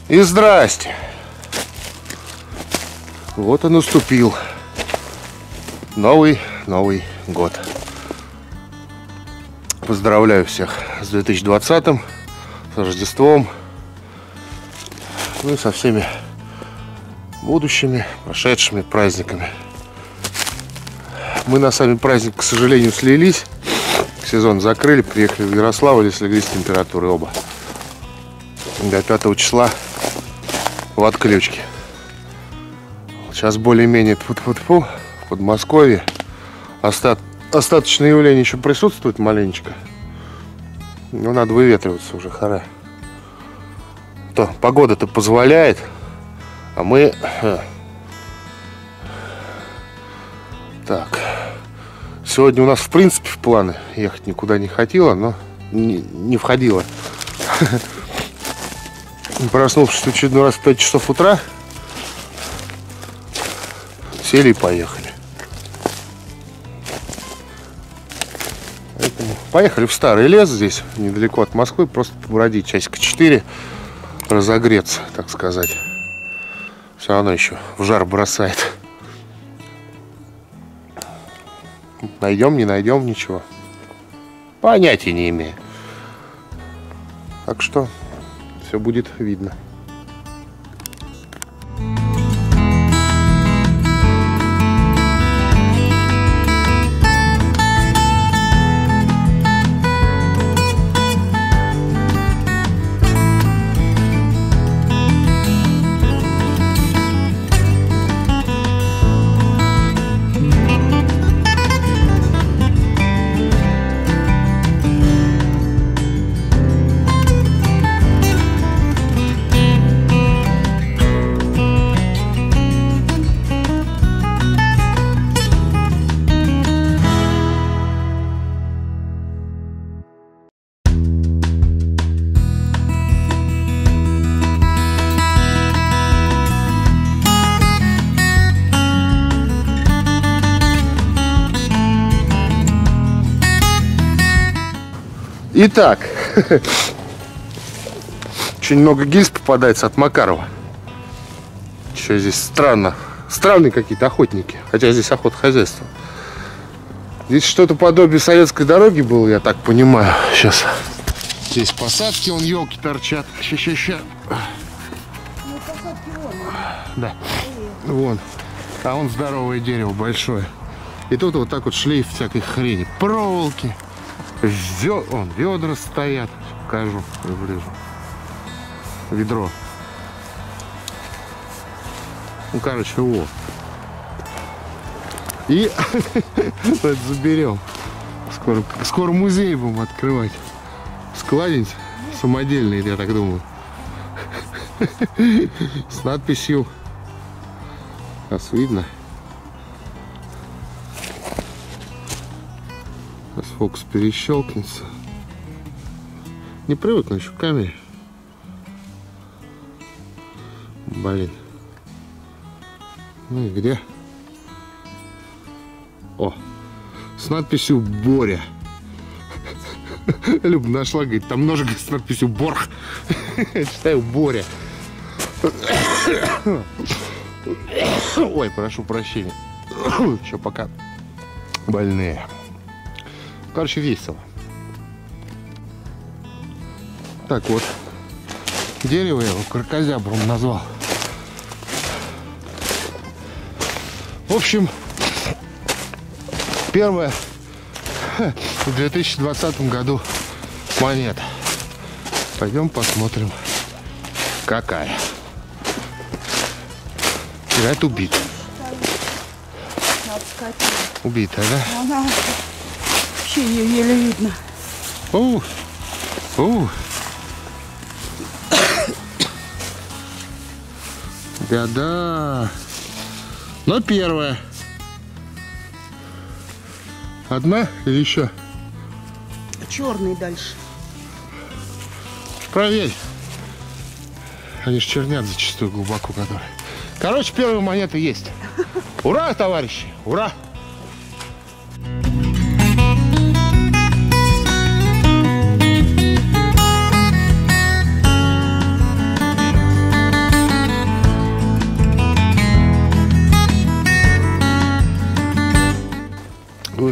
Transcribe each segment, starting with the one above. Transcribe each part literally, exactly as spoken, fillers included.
И здрасте. Вот и наступил новый Новый год. Поздравляю всех с две тысячи двадцатым, с Рождеством, ну и со всеми будущими, прошедшими праздниками. Мы на сами праздник, к сожалению, слились. Сезон закрыли, приехали в Ярославль и слеглись с температурой оба. До пятого числа в отключке. Сейчас более-менее тьфу-тьфу-тьфу, в Подмосковье остат... остаточное явление еще присутствует маленечко. Но надо выветриваться уже, хара. То погода-то позволяет, а мы... Так. Сегодня у нас, в принципе, в планы ехать никуда не хотела, но не, не входила. Проснувшись в очередной раз в пять часов утра, сели и поехали. Поэтому поехали в Старый Лес, здесь недалеко от Москвы, просто побродить часика четыре, разогреться, так сказать. Все равно еще в жар бросает. Найдем, не найдем, ничего. Понятия не имею. Так что все будет видно. Итак, очень много гильз попадается от Макарова. Еще здесь странно. Странные какие-то охотники. Хотя здесь охотхозяйство. Здесь что-то подобие советской дороги было, я так понимаю. Сейчас. Здесь посадки, вон елки торчат. Ща-ща-ща. Да. Вон. А вон здоровое дерево большое. И тут вот так вот шлейф всякой хрени. Проволоки. Вё... Вон, ведра стоят. Покажу, приближу. Ведро. Ну, короче, вот. И это заберем. Скоро, скоро музей будем открывать. Складень самодельный, я так думаю. С надписью. Сейчас видно. Сейчас фокус перещелкнется. Не привыкну еще к камере. Блин. Ну и где? О, с надписью Боря. Люба нашла, говорит, там ножик с надписью Борх. Читаю Боря. Ой, прошу прощения. Еще пока больные. Короче, весело. Так вот. Дерево я его кракозябром назвал. В общем, первая в две тысячи двадцатом году монета. Пойдем посмотрим, какая. Это убита. Убитая, да? Она вообще ее еле видно. О, о. Да-да. Но первая. Одна или еще? Черный дальше. Проверь. Они ж чернят зачастую глубоко, которые. Короче, первая монета есть. Ура, товарищи! Ура!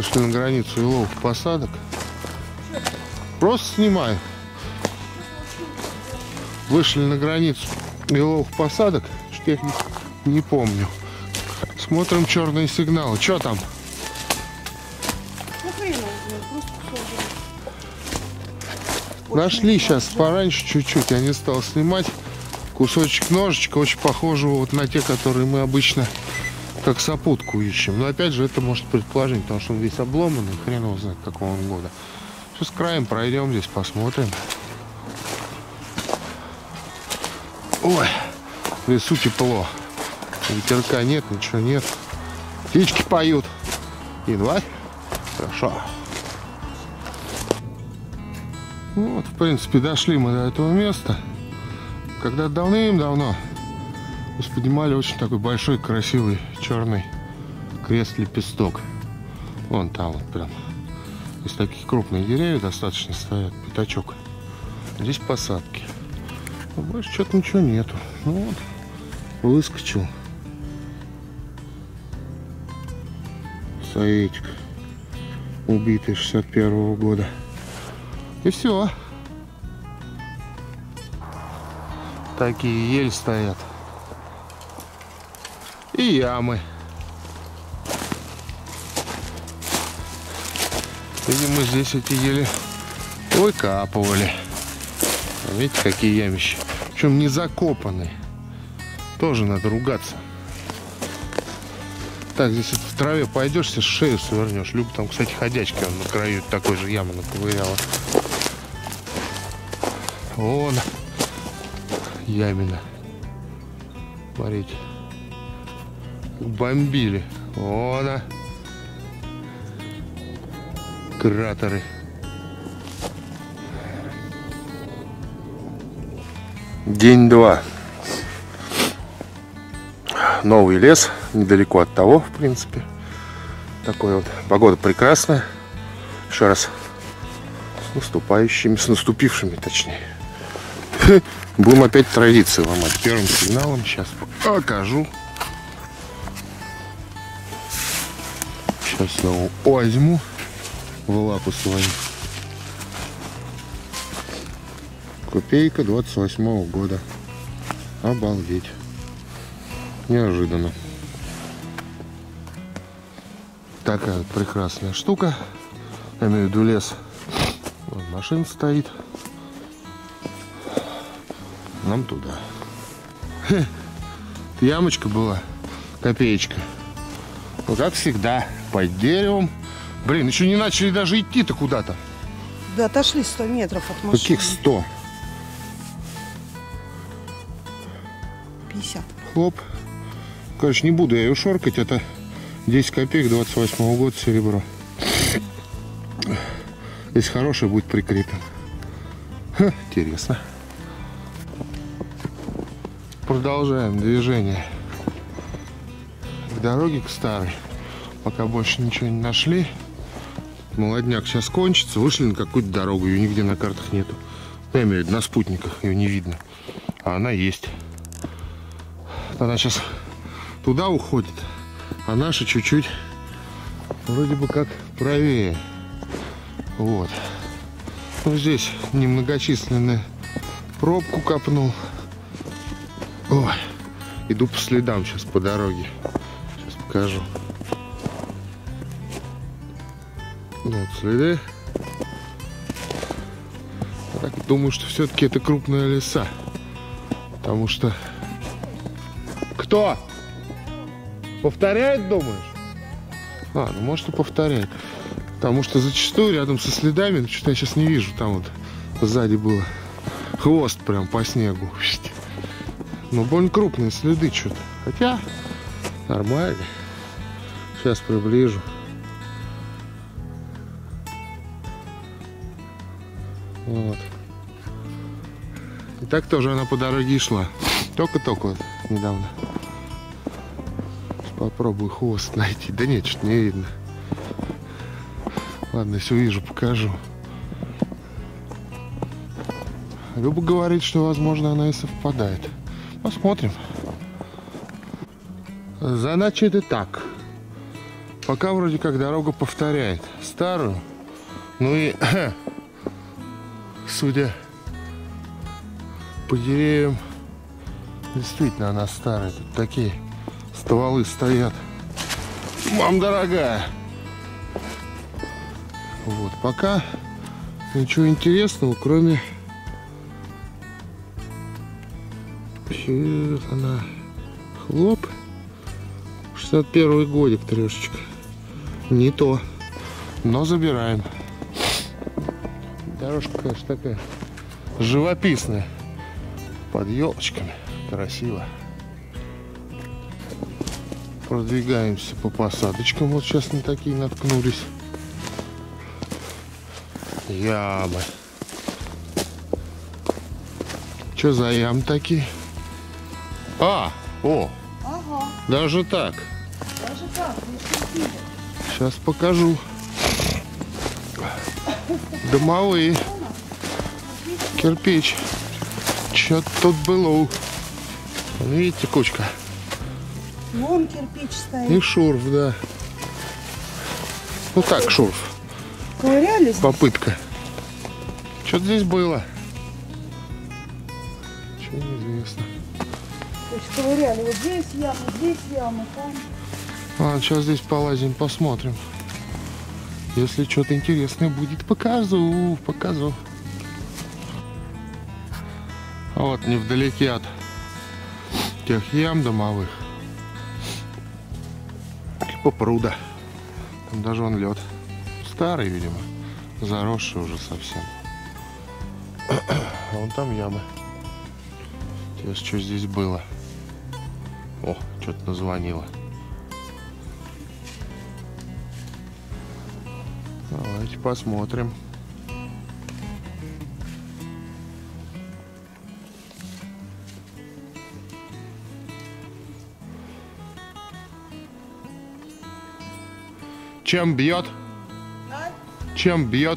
Вышли на границу еловых посадок. Просто снимаю. Вышли на границу еловых посадок. Что я их не, не помню. Смотрим черные сигналы. Что там? Нашли сейчас пораньше чуть-чуть. Я не стал снимать. Кусочек ножичка, очень похожего вот на те, которые мы обычно как сопутку ищем. Но опять же, это может предположить, потому что он весь обломанный, хрен его знает, какого он года. Сейчас краем пройдем здесь, посмотрим. Ой, в лесу тепло. Ветерка нет, ничего нет. Птички поют. Январь. Хорошо. Вот, в принципе, дошли мы до этого места. Когда давным-давно поднимали очень такой большой, красивый, черный крест-лепесток. Вон там вот прям. Здесь такие крупные деревья достаточно стоят, пятачок. Здесь посадки. А больше что-то ничего нету. Ну вот, выскочил. Советик. Убитый шестьдесят первого года. И все. Такие ели стоят. И ямы. Видимо, здесь эти ели выкапывали. Видите, какие ямища. Причем не закопаны. Тоже надо ругаться. Так, здесь вот в траве пойдешь, себе шею свернешь. Люба там, кстати, ходячки он на краю такой же ямы наковыряла. Вон ямина. Смотрите. Бомбили. Вон она. Кратеры. День два. Новый лес. Недалеко от того, в принципе. Такой вот. Погода прекрасная. Еще раз. С наступающими, с наступившими, точнее. Будем опять традиции ломать. Первым сигналом сейчас покажу. Сейчас я его возьму в лапу свою. Копейка двадцать восьмого года. Обалдеть. Неожиданно. Такая вот прекрасная штука. Я имею в виду лес. Вот машина стоит. Нам туда. Хе. Ямочка была. Копеечка. Ну, как всегда. Под деревом. Блин, еще не начали даже идти-то куда-то. Да, отошли сто метров от машины. Каких сто? пятьдесят. Хлоп. Короче, не буду я ее шоркать. Это десять копеек двадцать восьмого года серебро. Если хорошее, будет прикреплен. Ха, интересно. Продолжаем движение к дороге, к старой. Пока больше ничего не нашли. Молодняк сейчас кончится. Вышли на какую-то дорогу. Ее нигде на картах нету. Я имею в виду, на спутниках ее не видно. А она есть. Она сейчас туда уходит. А наша чуть-чуть вроде бы как правее. Вот. Ну, здесь немногочисленную пробку копнул. Ой. Иду по следам сейчас по дороге. Сейчас покажу. Вот следы. Я так думаю, что все-таки это крупные леса. Потому что... Кто? Повторяет, думаешь? А, ну может и повторяет. Потому что зачастую рядом со следами, ну что-то я сейчас не вижу, там вот сзади было хвост прям по снегу. Но больно крупные следы что-то. Хотя нормально. Сейчас приближу. Вот. И так тоже она по дороге шла. Только-только вот недавно. Попробую хвост найти. Да нет, что-то не видно. Ладно, если увижу, покажу. Люба говорит, что, возможно, она и совпадает. Посмотрим. Значит, и так. Пока вроде как дорога повторяет старую. Ну и судя по деревьям, действительно она старая. Тут такие стволы стоят. Мам дорогая. Вот, пока ничего интересного, кроме... Сейчас она... Хлоп. шестьдесят первый годик трешечка. Не то. Но забираем. Дорожка, конечно, такая живописная. Под елочками. Красиво. Продвигаемся по посадочкам. Вот сейчас на такие наткнулись. Ямы. Что за ям такие? А, о, Ага, даже так. даже так, не шутили. Сейчас покажу. Домовые. Кирпич. Что-то тут было. Видите, кучка. Вон кирпич стоит. И шурф, да. Ну так, шурф. Ковырялись? Попытка. Что-то здесь было. Чего неизвестно. То есть ковыряли. Вот здесь ямы, здесь ямы, там. Ладно, сейчас здесь полазим, посмотрим. Если что-то интересное будет, покажу, покажу. А вот невдалеке от тех ям домовых по пруда. Там даже он лед. Старый, видимо. Заросший уже совсем. А вон там ямы. Интересно, что здесь было. О, что-то назвонило. Давайте посмотрим. Чем бьет? А? Чем бьет?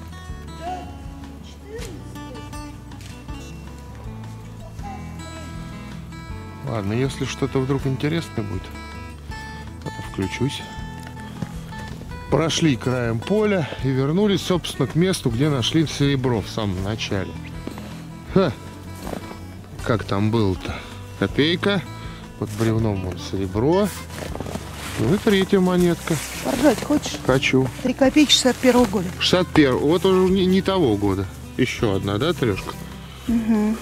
Ладно, если что-то вдруг интересное будет, то включусь. Прошли краем поля и вернулись, собственно, к месту, где нашли серебро в самом начале. Ха. Как там было-то? Копейка. Под бревном вон серебро. Ну и третья монетка. Поржать хочешь? Хочу. Три копейки шестьдесят первого года. шестьдесят первый. Вот уже не, не того года. Еще одна, да, трешка? Угу.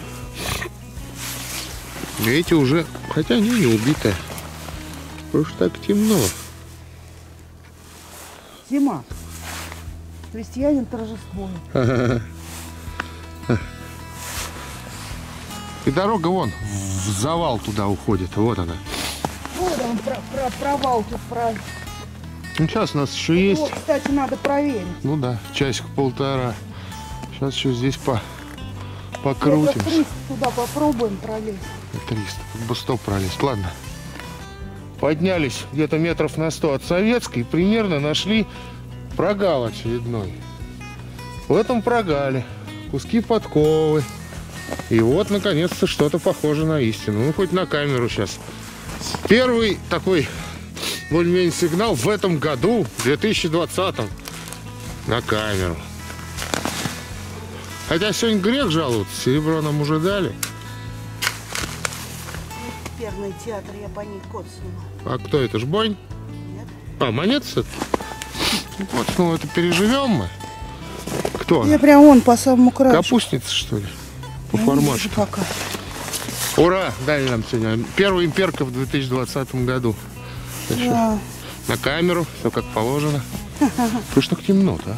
Эти уже, хотя они не убитые. Потому что так темно. Зима. Крестьянин торжествует. И дорога вон в завал туда уходит. Вот она. Вот он, про, про, провал тут про... Ну, сейчас у нас еще есть. Вот, кстати, надо проверить. Ну да, часик-полтора. Сейчас еще здесь по Метров покрутимся. триста туда попробуем пролезть. триста. Тут бы сто пролезть. Ладно. Поднялись где-то метров на сто от Советской. Примерно нашли прогал очередной. В этом прогале куски подковы. И вот, наконец-то, что-то похоже на истину. Ну, хоть на камеру сейчас. Первый такой более-менее сигнал в этом году, в две тысячи двадцатом, на камеру. Хотя сегодня грех жаловаться, серебро нам уже дали. Перный театр, я по ней код снимаю. А кто это, Жбонь? Нет. А, монета все-таки? Вот, ну это переживем мы. Кто она? Я прям вон по самому краю. Капустница, что ли? По Я не вижу формашке. пока. Ура! Дали нам сегодня. Первая имперка в две тысячи двадцатом году. Еще Да. на камеру, все как положено. Слышно, как темно-то, а?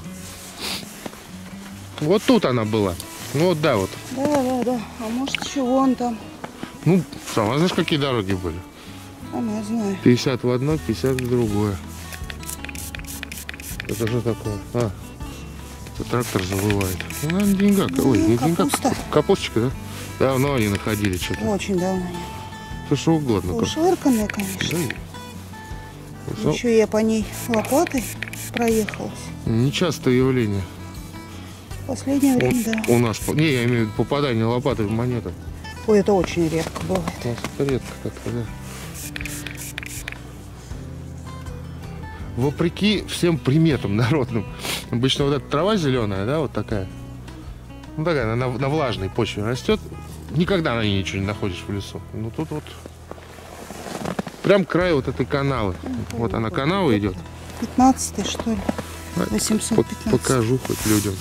Вот тут она была. Ну вот, да, вот. Да, да, да. А может еще вон там. Ну, сама знаешь, какие дороги были? Там я знаю. пятьдесят в одно, пятьдесят в другое. Это что такое? А, это трактор завывает. Ну, наверное, деньгак. Ой, Ну, не капуста. деньгак. Капусточка, да? Давно они находили что-то. Очень давно. Все что угодно. как- Ушвырканная, конечно. Да. Еще я по ней лопатой проехалась. Нечастое явление. В последнее время, да. У нас, по- не, я имею в виду попадание лопатой в монету. Ой, это очень редко бывает. У нас это редко как-то, да. вопреки всем приметам народным. Обычно вот эта трава зеленая, да, вот такая. Ну такая, на, на влажной почве растет. Никогда на ней ничего не находишь в лесу. Ну тут вот прям край вот этой канавы. Вот она, канава идет. пятнадцатый, что ли? восемьсот пятнадцать. Покажу хоть людям.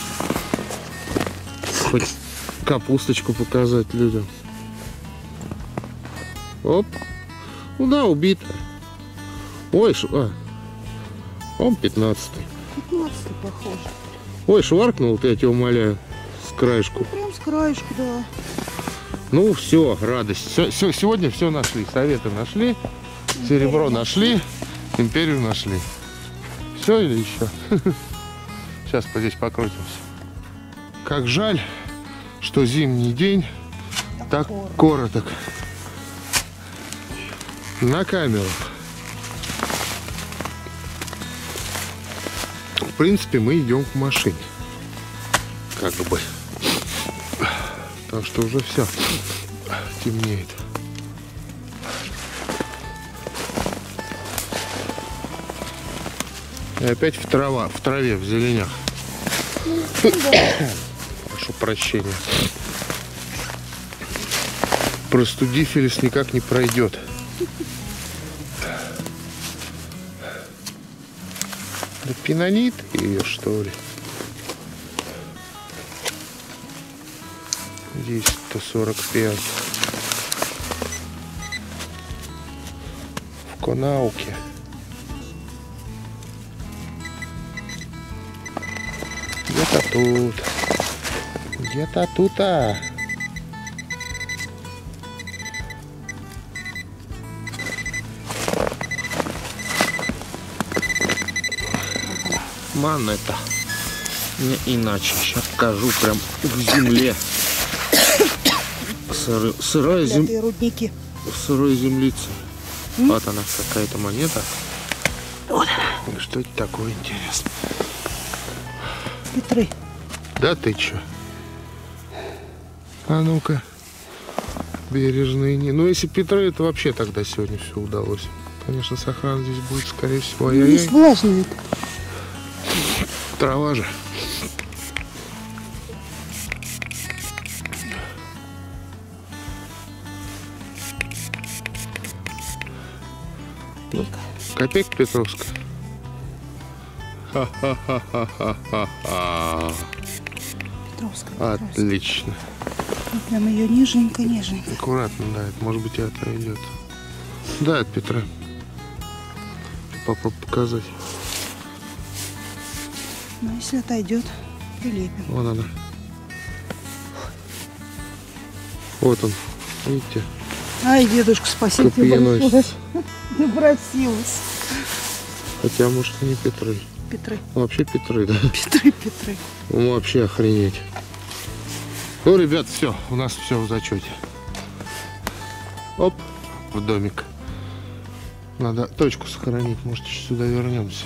Хоть капусточку показать людям. Оп. Ну да, убита. Ой, ш... а. Он пятнадцатый. пятнадцатый похоже. Ой, шваркнул, я тебя умоляю. С краешку. Ну, прям с краешку, да. Ну все, радость. Все, все, сегодня все нашли. Советы нашли. Серебро нашли. Империю нашли. Все или еще? Сейчас здесь покрутимся. Как жаль, что зимний день так, так короток. На камеру. В принципе, мы идем к машине. Как бы. Потому что уже все темнеет. И опять в трава, в траве, в зеленях. Прошу прощения. Простудифилис никак не пройдет. Да пинонит ее, что ли? Здесь сто сорок пять. В Конауке. Где-то тут. Где-то тут-то. Монета. Не иначе. Сейчас покажу прям в земле. Сыры, сырая земля. Рудники. Сырой землицы. М? Вот она, какая-то монета. Вот. Что это такое, интересно? Петры. Да ты чё? А ну-ка. Бережные. Не. Ну если Петры, это вообще тогда сегодня все удалось. Конечно, сахан здесь будет, скорее всего. Ну, здесь влажно это. Трава же. Копейка Петровская. Ха-ха-ха-ха-ха-ха. Петровская. Отлично. Ну, прям ее нежненько, нежненько. Аккуратно, да, это может быть и отойдет. Да, это Петра. Попробуй показать. Ну, если отойдет, прилепим. Вон она. Вот он, видите? Ай, дедушка, спасибо тебе большое. Напросилась. Хотя, может, и не Петры. Петры. Ну, вообще Петры, да? Петры, Петры. Ну, вообще охренеть. Ну, ребят, все, у нас все в зачете. Оп, в домик. Надо точку сохранить, может, еще сюда вернемся.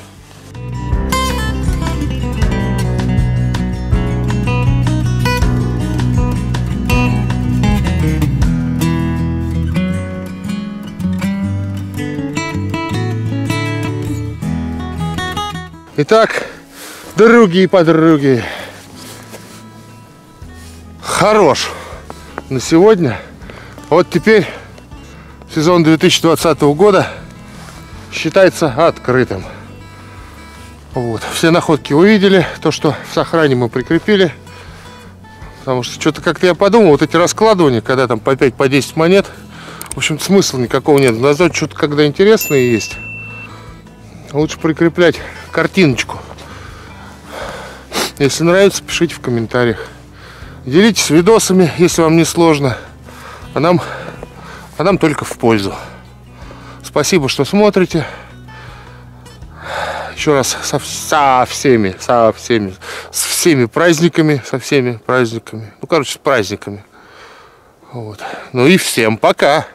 Итак, други и подруги, хорош на сегодня. Вот теперь сезон две тысячи двадцатого года считается открытым. Вот. Все находки увидели, то, что в сохране мы прикрепили. Потому что что-то как-то я подумал, вот эти раскладывания, когда там по пять, по десять монет, в общем, смысла никакого нет. Назад что-то когда интересное есть. Лучше прикреплять картиночку. Если нравится, пишите в комментариях. Делитесь видосами, если вам не сложно. А нам, а нам только в пользу. Спасибо, что смотрите. Еще раз со, со всеми, со всеми, с всеми праздниками, со всеми праздниками. Ну, короче, с праздниками. Вот. Ну и всем пока.